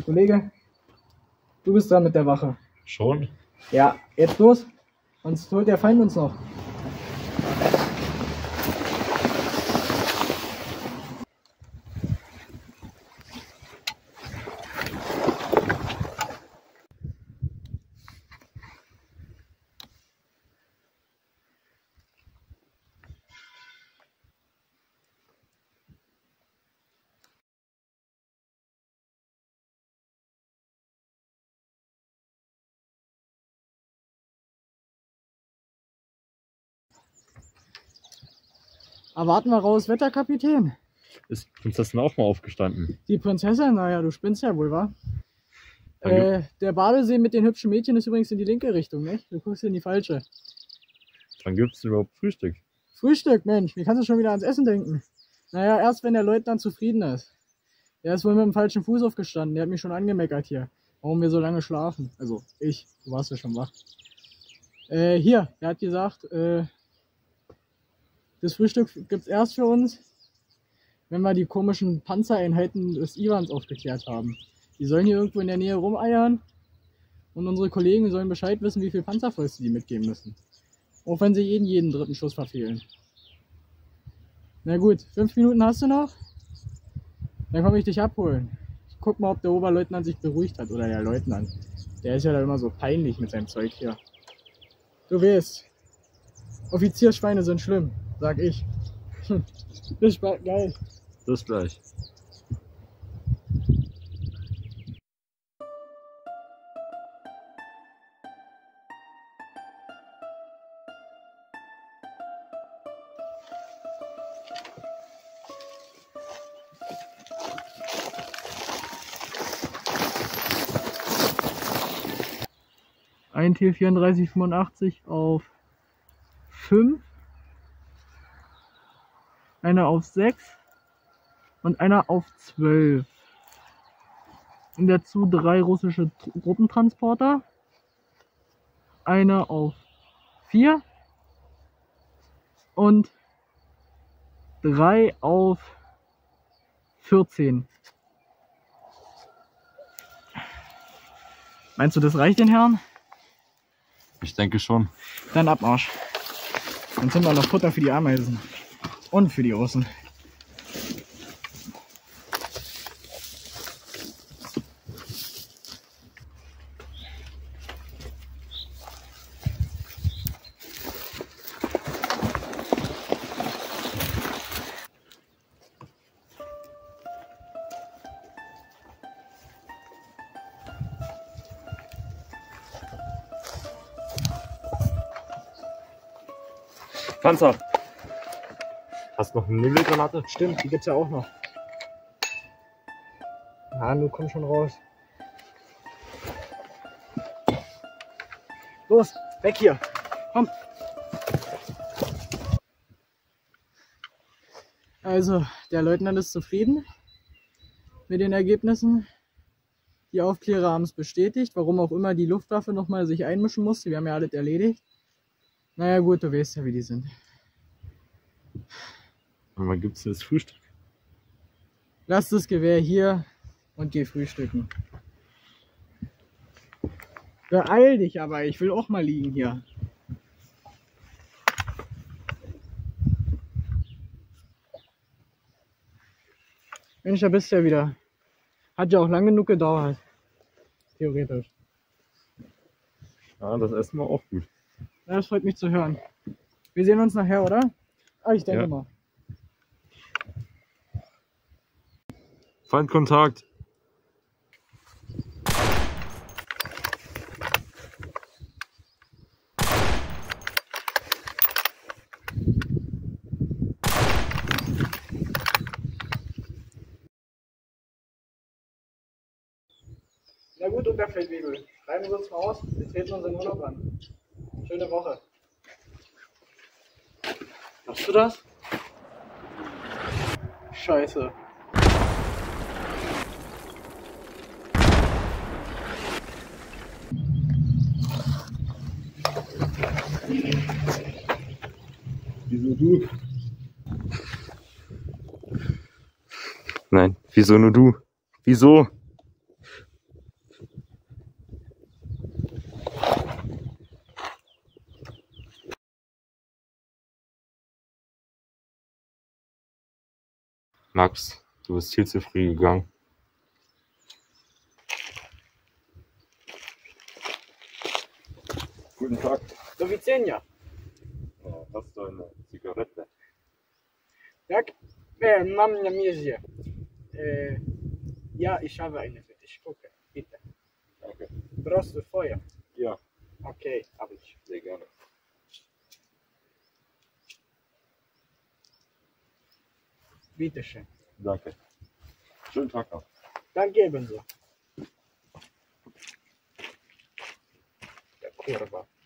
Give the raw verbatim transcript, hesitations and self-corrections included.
Kollege, du bist dran mit der Wache. Schon? Ja, jetzt los, sonst holt der Feind uns noch. Erwarten wir raus, Wetterkapitän. Ist die Prinzessin auch mal aufgestanden? Die Prinzessin? Naja, du spinnst ja wohl, wa? Äh, der Badesee mit den hübschen Mädchen ist übrigens in die linke Richtung, nicht? Du guckst in die falsche. Wann gibt es überhaupt Frühstück? Frühstück, Mensch, wie kannst du schon wieder ans Essen denken? Naja, erst wenn der Leutnant zufrieden ist. Der ist wohl mit dem falschen Fuß aufgestanden, der hat mich schon angemeckert hier, warum wir so lange schlafen. Also ich, du warst ja schon wach. Äh, hier, er hat gesagt, äh, das Frühstück gibt's erst für uns, wenn wir die komischen Panzereinheiten des Iwans aufgeklärt haben. Die sollen hier irgendwo in der Nähe rumeiern und unsere Kollegen sollen Bescheid wissen, wie viel Panzerfäuste die mitgeben müssen. Auch wenn sie jeden, jeden dritten Schuss verfehlen. Na gut, fünf Minuten hast du noch? Dann komme ich dich abholen. Ich guck mal, ob der Oberleutnant sich beruhigt hat oder der Leutnant. Der ist ja da immer so peinlich mit seinem Zeug hier. Du weißt, Offiziersschweine sind schlimm, sag ich. Bis bald, geil. Bis gleich. Ein T vierunddreißig fünfundachtzig auf fünf, einer auf sechs und einer auf zwölf. Und dazu drei russische Gruppentransporter, einer auf vier und drei auf vierzehn. Meinst du, das reicht den Herren? Ich denke schon. Dann Abmarsch. Dann sind wir noch Futter für die Ameisen. Und für die Russen. Panzer! Hast du noch eine Nebelgranate? Stimmt, die gibt's ja auch noch. Na, du komm schon raus. Los, weg hier. Komm. Also, der Leutnant ist zufrieden mit den Ergebnissen. Die Aufklärer haben es bestätigt, warum auch immer die Luftwaffe nochmal sich einmischen musste. Wir haben ja alles erledigt. Naja gut, du weißt ja, wie die sind. Und wann gibt es das Frühstück? Lass das Gewehr hier und geh frühstücken. Beeil dich aber, ich will auch mal liegen hier. Mensch, da bist du ja wieder. Hat ja auch lang genug gedauert. Theoretisch. Ja, das Essen war auch gut. Ja, das freut mich zu hören. Wir sehen uns nachher, oder? Ah, ich denke Ja. mal. Feindkontakt. Na gut, Unterfeldwebel. Schreiben wir uns mal aus. Wir treten unseren Urlaub an. Schöne Woche. Machst du das? Scheiße. Wieso du? Nein, wieso nur du? Wieso? Max, du bist viel zu früh gegangen. Guten Tag. Do widzenia. Oh, hast du eine Zigarette? Tak? E, mam na miezie. E, ja, ich habe eine für dich. Gucke, bitte. Danke. Brauchst du Feuer? Ja, Okay, habe ich. sehr gerne. Bitte schön. Danke. Schönen Tag noch. Danke ebenso. Der Kurwa.